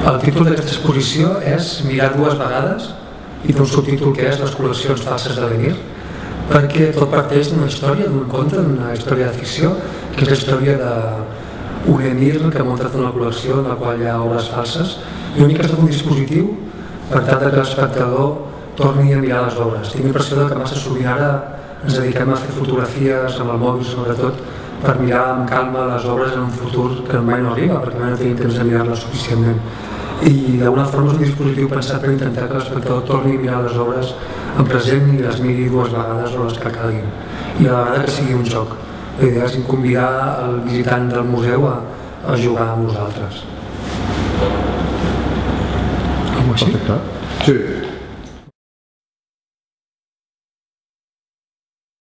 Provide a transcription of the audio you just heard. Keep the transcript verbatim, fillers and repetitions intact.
El títol d'aquesta exposició és Mirar dues vegades i té un subtítol que és Les col·leccions falses de l'Emir, perquè tot parteix d'una història, d'un conte, d'una història de ficció, que és la història d'un emir que ha muntat una col·lecció en la qual hi ha obres falses i una mica ha estat un dispositiu per tal que l'espectador torni a mirar les obres. Tinc la impressió que massa sovint ara ens dediquem a fer fotografies amb el mòbil sobretot per mirar amb calma les obres en un futur que mai no arriba perquè mai no tenim temps de mirar-les suficientment. I d'alguna forma és un dispositiu pensat per intentar que l'espectador torni a mirar les obres en present i les miri dues vegades o les que calguin. I a la vegada que sigui un joc. La idea és convidar el visitant del museu a, a jugar amb nosaltres. Perfecte. Sí.